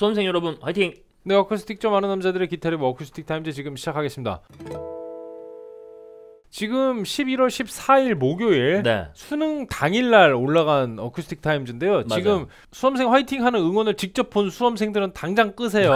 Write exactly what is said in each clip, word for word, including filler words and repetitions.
수험생 여러분 화이팅! 네, 어쿠스틱 좀 아는 남자들의 기타 리뷰 어쿠스틱 타임즈 지금 시작하겠습니다. 지금 십일월 십사일 목요일 네. 수능 당일날 올라간 어쿠스틱 타임즈인데요. 맞아요. 지금 수험생 화이팅 하는 응원을 직접 본 수험생들은 당장 끄세요.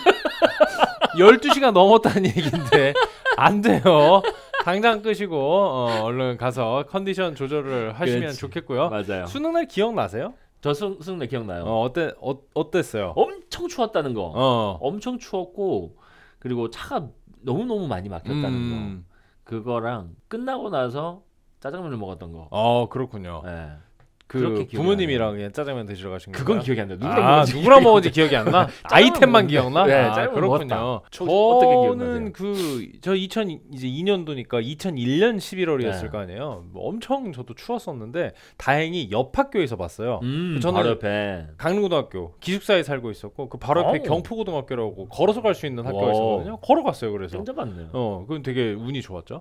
열두 시간 넘었다는 얘기인데 안 돼요. 당장 끄시고 어, 얼른 가서 컨디션 조절을 하시면 그렇지. 좋겠고요. 맞아요. 수능날 기억나세요? 저 수, 수능날 기억나요. 어, 어때, 어, 어땠어요? 엄청 추웠다는 거. 어. 엄청 추웠고 그리고 차가 너무너무 많이 막혔다는 음. 거. 그거랑 끝나고 나서 짜장면을 먹었던 거. 어, 그렇군요. 네. 그 부모님이랑 그냥 짜장면 드시러 가신 거예요? 그건 기억이 안 나요. 누구랑 아, 먹었는지 누구랑 먹은지 기억이 안 나? 아이템만 먹었는데. 기억나? 네, 아, 짜장면 그렇군요. 먹었다. 어떻게 기억나세요? 저는 그 저 이천이년도니까 이천일년 십일월이었을 네. 거 아니에요. 뭐 엄청 저도 추웠었는데 다행히 옆 학교에서 봤어요. 음, 저는 바로 옆에. 강릉고등학교 기숙사에 살고 있었고 그 바로 옆에 오. 경포고등학교라고 걸어서 갈 수 있는 학교가 와. 있었거든요. 걸어갔어요. 그래서 좀 잡았네요. 어, 그건 되게 운이 좋았죠.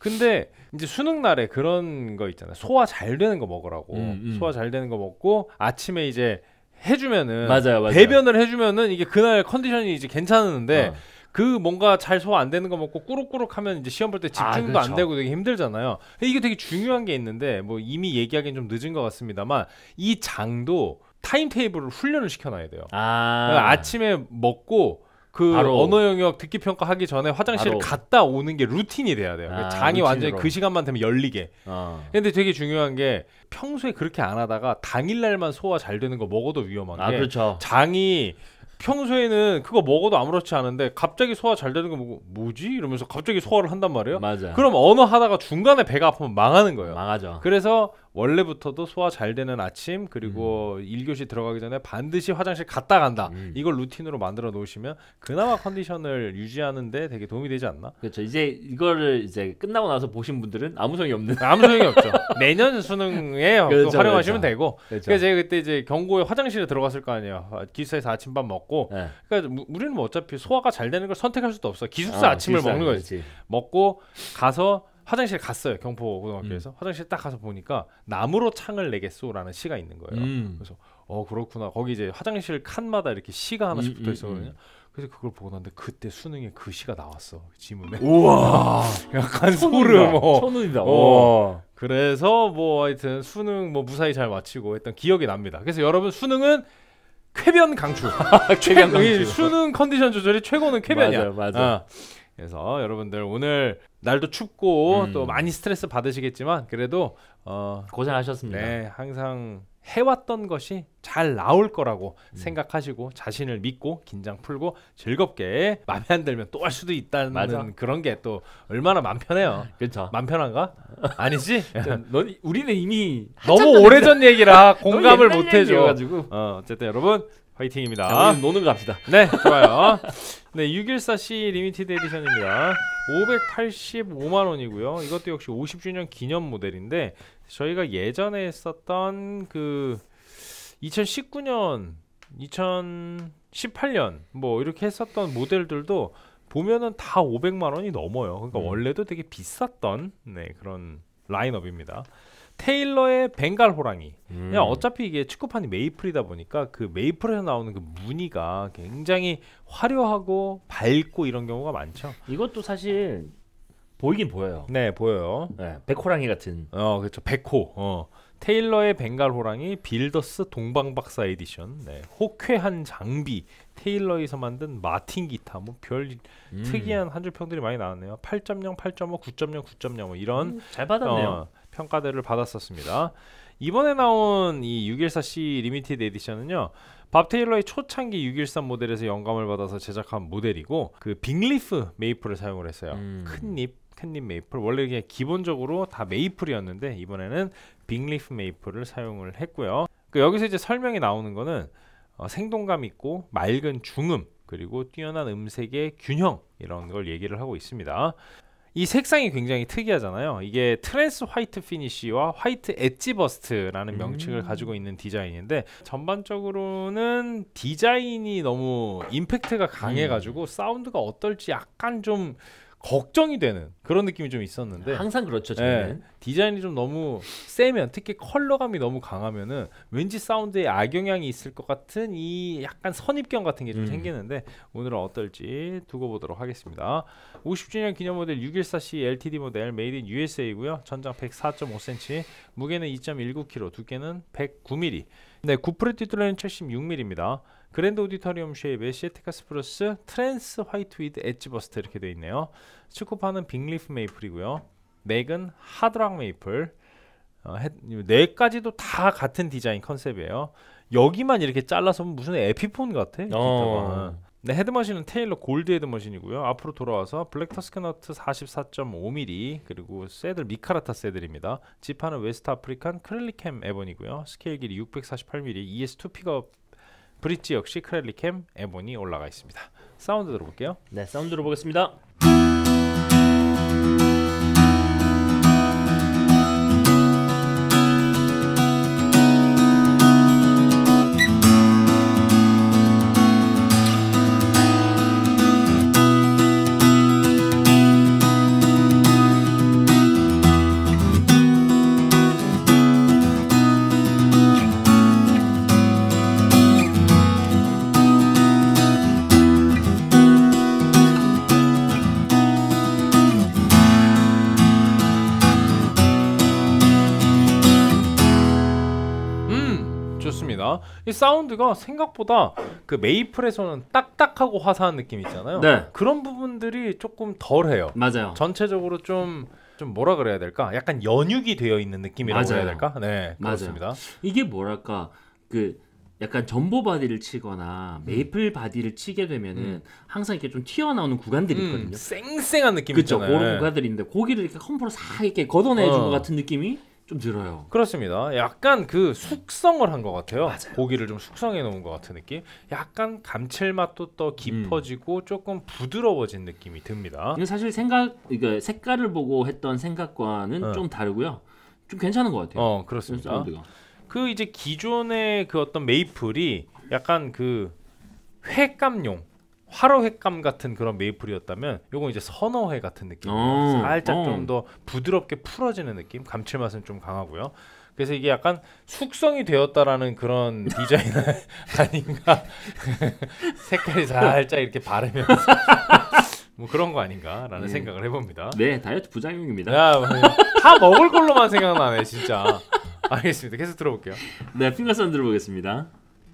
근데 이제 수능 날에 그런 거 있잖아요. 소화 잘 되는 거 먹으라고. 음, 음. 소화 잘 되는 거 먹고 아침에 이제 해주면은 맞아요, 맞아요. 배변을 해주면은 이게 그날 컨디션이 이제 괜찮은데 어. 그 뭔가 잘 소화 안 되는 거 먹고 꾸룩꾸룩하면 이제 시험 볼 때 아, 집중도 그렇죠. 안 되고 되게 힘들잖아요. 이게 되게 중요한 게 있는데 뭐 이미 얘기하기는 좀 늦은 것 같습니다만 이 장도 타임 테이블을 훈련을 시켜놔야 돼요. 아. 그러니까 아침에 먹고 그 바로. 언어 영역 듣기 평가 하기 전에 화장실 바로. 갔다 오는 게 루틴이 돼야 돼요. 아, 장이 완전히 루틴으로. 그 시간만 되면 열리게. 어. 근데 되게 중요한 게 평소에 그렇게 안 하다가 당일날만 소화 잘 되는 거 먹어도 위험한 게 아, 그렇죠. 장이 평소에는 그거 먹어도 아무렇지 않은데 갑자기 소화 잘 되는 거 보고 뭐지? 이러면서 갑자기 소화를 한단 말이에요. 맞아. 그럼 언어 하다가 중간에 배가 아프면 망하는 거예요. 망하죠. 그래서 원래부터도 소화 잘 되는 아침 그리고 음. 일 교시 들어가기 전에 반드시 화장실 갔다 간다. 음. 이걸 루틴으로 만들어 놓으시면 그나마 컨디션을 유지하는 데 되게 도움이 되지 않나? 그렇죠. 이제 이거를 이제 끝나고 나서 보신 분들은 아무 소용이 없는. 아무 소용이 없죠. 내년 수능에 그렇죠, 또 활용하시면 그렇죠. 되고. 그렇죠. 그래서 제가 그때 이제 경고에 화장실에 들어갔을 거 아니에요. 아, 기숙사에서 아침밥 먹고. 네. 그러니까 무- 우리는 뭐 어차피 소화가 잘 되는 걸 선택할 수도 없어. 기숙사 어, 아침을 기숙사, 먹는 거지. 그렇지. 먹고 가서 화장실 갔어요. 경포고등학교에서. 음. 화장실 딱 가서 보니까 나무로 창을 내겠소라는 시가 있는 거예요. 음. 그래서 어 그렇구나. 거기 이제 화장실 칸마다 이렇게 시가 하나씩 음, 붙어 음, 있었거든요. 음. 그래서 그걸 보고 났는데 그때 수능에 그 시가 나왔어. 지문에. 우와. 약간 천운이다. 소름. 어. 천운이다. 어. 그래서 뭐 하여튼 수능 뭐 무사히 잘 마치고 했던 기억이 납니다. 그래서 여러분 수능은 쾌변 강추. 쾌변 강추. 이 수능 컨디션 조절이 최고는 쾌변이야. 맞아요, 맞아요. 어. 그래서 여러분들 오늘 날도 춥고 음. 또 많이 스트레스 받으시겠지만 그래도 어, 고생하셨습니다. 네, 항상 해왔던 것이 잘 나올 거라고 음. 생각하시고 자신을 믿고 긴장 풀고 즐겁게 맘에 안 들면 또 할 수도 있다는 맞아. 그런 게 또 얼마나 맘 편해요. 그렇죠. 맘 편한가? 아니지? 넌 우리는 이미 너무 오래전 얘기라 공감을 너무 못 옛날 해줘. 얘기여가지고. 어, 어쨌든 여러분 화이팅입니다. 자, 우리는 노는 거 갑시다. 네, 좋아요. 네, 육일사 씨 리미티드 에디션입니다. 오백팔십오만 원이고요. 이것도 역시 오십 주년 기념 모델인데 저희가 예전에 했었던 그 이천십구 년, 이천십팔 년 뭐 이렇게 했었던 모델들도 보면은 다 오백만 원이 넘어요. 그러니까 음. 원래도 되게 비쌌던 네, 그런 라인업입니다. 테일러의 벵갈 호랑이. 음. 그냥 어차피 이게 축구판이 메이플이다 보니까 그 메이플에서 나오는 그 무늬가 굉장히 화려하고 밝고 이런 경우가 많죠. 이것도 사실 보이긴 보여요. 네, 보여요. 네, 백호랑이 같은. 어, 그렇죠. 백호. 어. 테일러의 벵갈 호랑이 빌더스 동방박사 에디션. 네. 호쾌한 장비. 테일러에서 만든 마틴 기타. 뭐 별 음. 특이한 한 줄 평들이 많이 나왔네요. 팔 점 영, 팔 점 오, 구 점 영, 구 점 영 뭐 이런 음, 잘 받았네요. 어, 평가들을 받았었습니다. 이번에 나온 이 육일사 씨 리미티드 에디션은요. 밥 테일러의 초창기 육일삼 모델에서 영감을 받아서 제작한 모델이고 그 빅리프 메이플을 사용을 했어요. 음. 큰잎, 큰잎 메이플. 원래 이게 기본적으로 다 메이플이었는데 이번에는 빅리프 메이플을 사용을 했고요. 그 여기서 이제 설명이 나오는 거는 어, 생동감 있고 맑은 중음 그리고 뛰어난 음색의 균형 이런 걸 얘기를 하고 있습니다. 이 색상이 굉장히 특이하잖아요. 이게 트랜스 화이트 피니쉬와 화이트 엣지 버스트라는 음. 명칭을 가지고 있는 디자인인데 전반적으로는 디자인이 너무 임팩트가 강해가지고 음. 사운드가 어떨지 약간 좀 걱정이 되는 그런 느낌이 좀 있었는데 항상 그렇죠. 예, 저는. 디자인이 좀 너무 세면 특히 컬러감이 너무 강하면은 왠지 사운드에 악영향이 있을 것 같은 이 약간 선입견 같은 게 좀 음. 생기는데 오늘은 어떨지 두고 보도록 하겠습니다. 오십 주년 기념 모델 육백십사 씨 엘티디 모델 메이드 인 유에스에이고요. 전장 백사 점 오 센티미터, 무게는 이 점 일구 킬로그램, 두께는 백구 밀리미터. 네, 구프레 뒷둘레는 칠십육 밀리미터입니다. 그랜드 오디터리움 쉐입의 시에티카스 플러스 트랜스 화이트 위드 엣지 버스트 이렇게 되어 있네요. 스코파는 빅리프 메이플이고요. 맥은 하드락 메이플. 어, 네 가지도 다 같은 디자인 컨셉이에요. 여기만 이렇게 잘라서 무슨 에피폰 같아. 어. 네, 헤드머신은 테일러 골드 헤드머신이고요. 앞으로 돌아와서 블랙 터스크너트 사십사 점 오 밀리미터, 그리고 새들 미카라타 새들입니다. 지판은 웨스트 아프리칸 크렐리캠 에본이고요. 스케일 길이 육백사십팔 밀리미터, 이에스 투 픽업 브릿지 역시 크렐리캠 에본이 올라가 있습니다. 사운드 들어볼게요. 네, 사운드 들어보겠습니다. 좋습니다. 이 사운드가 생각보다 그 메이플에서는 딱딱하고 화사한 느낌 있잖아요. 네. 그런 부분들이 조금 덜해요. 맞아요. 전체적으로 좀, 좀 뭐라 그래야 될까? 약간 연육이 되어 있는 느낌이라고 맞아요. 해야 될까? 네, 맞아요. 그렇습니다. 이게 뭐랄까 그 약간 전보 바디를 치거나 메이플 바디를 치게 되면은 음. 항상 이렇게 좀 튀어나오는 구간들이 음, 있거든요. 쌩쌩한 느낌 그렇죠. 있잖아요. 그런 구간들인데 고기를 이렇게 컴프로 싹 이렇게 걷어내준 어. 것 같은 느낌이 좀 들어요. 그렇습니다. 약간 그 숙성을 한 것 같아요. 맞아요. 고기를 좀 숙성해 놓은 것 같은 느낌. 약간 감칠맛도 더 깊어지고 음. 조금 부드러워진 느낌이 듭니다. 근데 사실 생각, 그러니까 색깔을 보고 했던 생각과는 어. 좀 다르고요. 좀 괜찮은 것 같아요. 어, 그렇습니다. 사운드가. 그 이제 기존의 그 어떤 메이플이 약간 그 횟감용 화로 횟감 같은 그런 메이플이었다면 요건 이제 선어회 같은 느낌이에요. 어, 살짝 어. 좀 더 부드럽게 풀어지는 느낌, 감칠맛은 좀 강하고요. 그래서 이게 약간 숙성이 되었다라는 그런 디자인 아닌가. 색깔이 살짝 이렇게 바르면서 뭐 그런 거 아닌가라는 네. 생각을 해봅니다. 네, 다이어트 부작용입니다. 야, 다 먹을 걸로만 생각나네 진짜. 알겠습니다. 계속 들어볼게요. 네, 핑거 사운드 들어보겠습니다.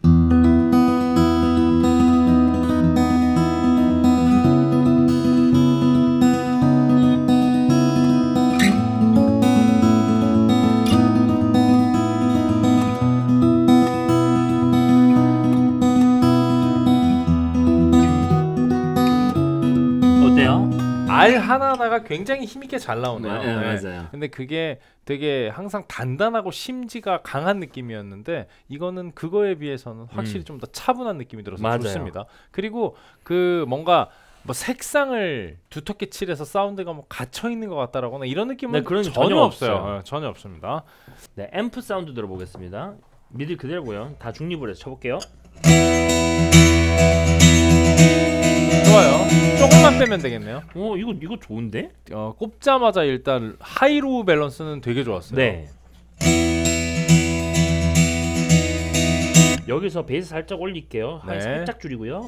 어때요? 알 하나하나가 굉장히 힘있게 잘 나오네요. 네, 네, 맞아요. 근데 그게 되게 항상 단단하고 심지가 강한 느낌이었는데 이거는 그거에 비해서는 확실히 음. 좀 더 차분한 느낌이 들어서 맞아요. 좋습니다. 그리고 그 뭔가 뭐 색상을 두텁게 칠해서 사운드가 뭐 갇혀 있는 것 같다라거나 이런 느낌은 네, 그런 전혀, 전혀 없어요. 없어요. 어, 전혀 없습니다. 네, 앰프 사운드 들어보겠습니다. 미들 그대로고요. 다 중립으로 해서 쳐볼게요. 좋아요. 조금만 빼면 되겠네요. 어, 이거 이거 좋은데? 어, 꼽자마자 일단 하이로우 밸런스는 되게 좋았어요. 네. 여기서 베이스 살짝 올릴게요. 하이 네. 살짝 줄이고요.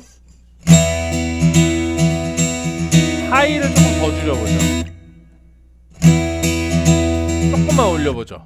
하이를 조금 더 줄여보죠. 조금만 올려보죠.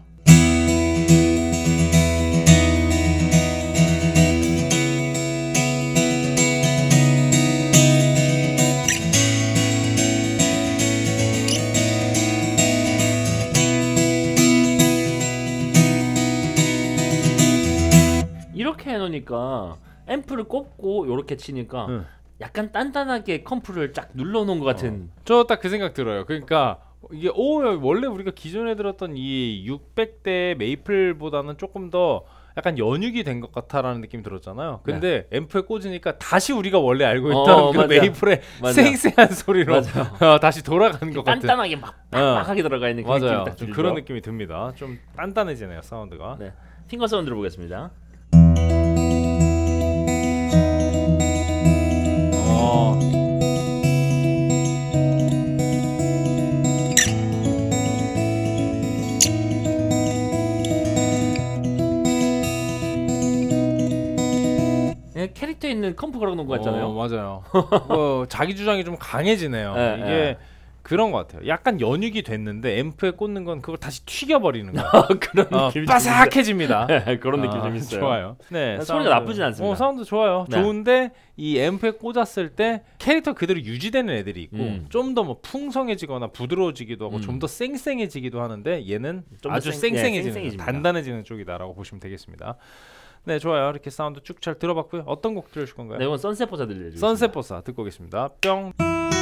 이렇게 해놓으니까 앰프를 꼽고 이렇게 치니까 응. 약간 단단하게 컴프를 쫙 눌러놓은 것 같은. 저 딱 그 생각 들어요. 그러니까 이게 오 원래 우리가 기존에 들었던 이 육백 대 메이플보다는 조금 더 약간 연육이 된 것 같아라는 느낌이 들었잖아요. 근데 앰프에 꽂으니까 다시 우리가 원래 알고 있던 어, 그 맞아. 메이플의 맞아. 쌩쌩한 소리로 맞아. 어, 다시 돌아가는 것 같은. 단단하게 막 빡빡하게 들어가 있는 그 느낌이 맞아요. 딱 좀 들죠. 그런 느낌이 듭니다. 좀 단단해지네요 사운드가. 네, 핑거 사운드 들어보겠습니다. 어. 있는 컴프 걸어놓은 거 같잖아요. 어, 맞아요. 뭐 자기 주장이 좀 강해지네요. 네, 이게 네. 그런 것 같아요. 약간 연육이 됐는데 앰프에 꽂는 건 그걸 다시 튀겨버리는 거예요. 그런 어, 느낌이 바삭해집니다. 네, 그런 느낌 아, 좀 있어요. 좋아요. 네, 소리가 사운드. 나쁘진 않습니다. 어, 사운드 좋아요. 네. 좋은데 이 앰프에 꽂았을 때 캐릭터 그대로 유지되는 애들이 있고 음. 좀 더 뭐 풍성해지거나 부드러워지기도 하고 음. 좀 더 쌩쌩해지기도 하는데 얘는 좀더 아주 쌩- 예, 쌩쌩해지는 쌩쌩해집니다. 단단해지는 쪽이다라고 보시면 되겠습니다. 네, 좋아요. 이렇게 사운드 쭉 잘 들어봤고요. 어떤 곡 들으실 건가요? 네, 이건 선셋 보사 들려주세요. 선셋 보사 듣고 오겠습니다. 뿅.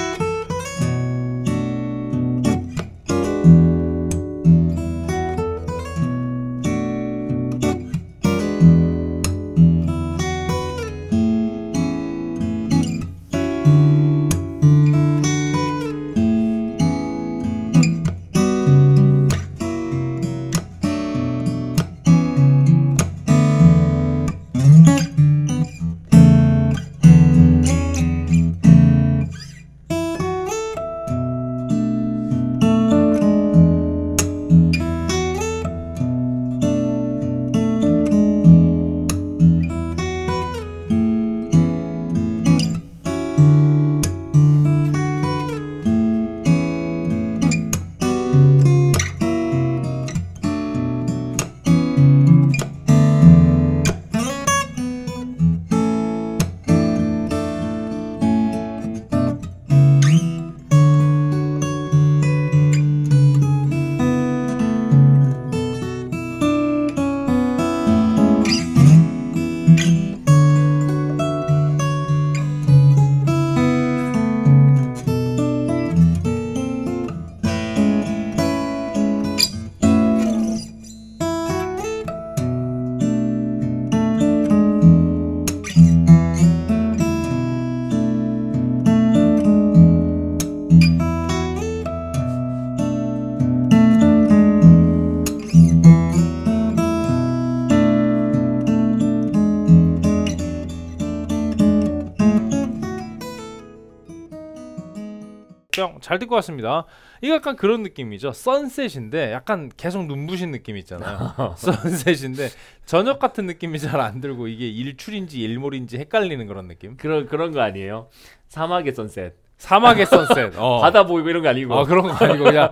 뿅. 잘 듣고 왔습니다. 이거 약간 그런 느낌이죠. 선셋인데 약간 계속 눈부신 느낌 있잖아요. 선셋인데 저녁 같은 느낌이 잘 안 들고 이게 일출인지 일몰인지 헷갈리는 그런 느낌. 그런 그런 거 아니에요? 사막의 선셋. 사막의 선셋. 어. 바다 보이고 이런 거 아니고. 어, 그런 거 아니고 그냥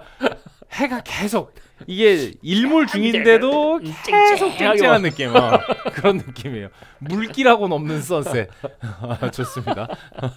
해가 계속 이게 일몰 중인데도 계속 쨍쨍한 느낌. 어, 그런 느낌이에요. 물기라고는 없는 선셋. 좋습니다.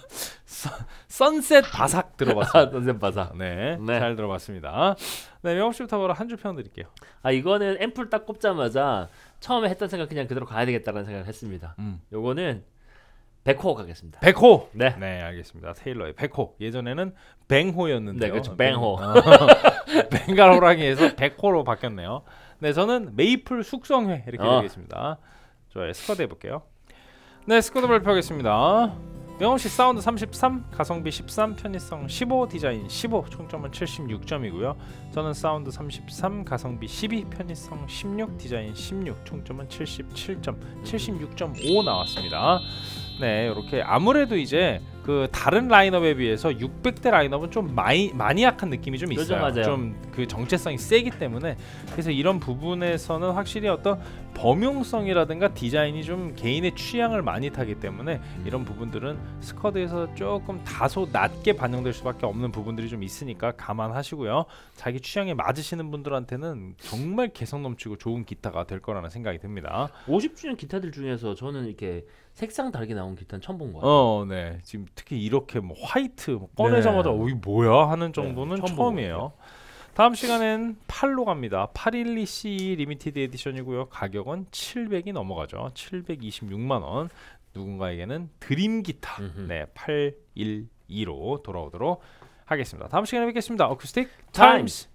선셋 바삭 들어봤습니다. 선셋 바삭. 네, 네. 잘 들어봤습니다. 네, 명호 씨부터 바로 한 줄 평 드릴게요. 아 이거는 앰플 딱 꼽자마자 처음에 했던 생각 그냥 그대로 가야 되겠다는 생각을 했습니다. 음. 요거는 백호 가겠습니다. 백호. 네. 네, 알겠습니다. 테일러의 백호. 예전에는 뱅호였는데요. 네, 그렇죠. 뱅호. 어, 벵갈 호랑이에서 백호로 바뀌었네요. 네, 저는 메이플 숙성회 이렇게 어. 드리겠습니다. 좋아요. 스쿼드 해볼게요. 네, 스쿼드 발표하겠습니다. 명호 씨 사운드 삼십삼, 가성비 십삼, 편의성 십오, 디자인 십오, 총점은 칠십육 점이고요. 저는 사운드 삼십삼, 가성비 십이, 편의성 십육, 디자인 십육, 총점은 칠십칠 점, 칠십육 점 오 나왔습니다. 네, 이렇게 아무래도 이제 그 다른 라인업에 비해서 육백 대 라인업은 좀 마이, 마니악한 느낌이 좀 그렇죠, 있어요. 맞아요. 좀 그 정체성이 세기 때문에 그래서 이런 부분에서는 확실히 어떤 범용성이라든가 디자인이 좀 개인의 취향을 많이 타기 때문에 이런 부분들은 스쿼드에서 조금 다소 낮게 반영될 수밖에 없는 부분들이 좀 있으니까 감안하시고요. 자기 취향에 맞으시는 분들한테는 정말 개성 넘치고 좋은 기타가 될 거라는 생각이 듭니다. 오십 주년 기타들 중에서 저는 이렇게 색상 다르게 나온 기타는 처음 본 것 같아요. 어, 네. 지금 특히 이렇게 뭐 화이트 뭐 꺼내자마자 네. 어, 이 뭐야 하는 정도는 네, 처음 처음이에요. 다음 시간엔 팔로 갑니다. 팔백십이 씨 리미티드 에디션이고요. 가격은 칠백이 넘어가죠. 칠백이십육만 원. 누군가에게는 드림 기타. 음흠. 네, 팔백십이로 돌아오도록 하겠습니다. 다음 시간에 뵙겠습니다. 어쿠스틱 타임스.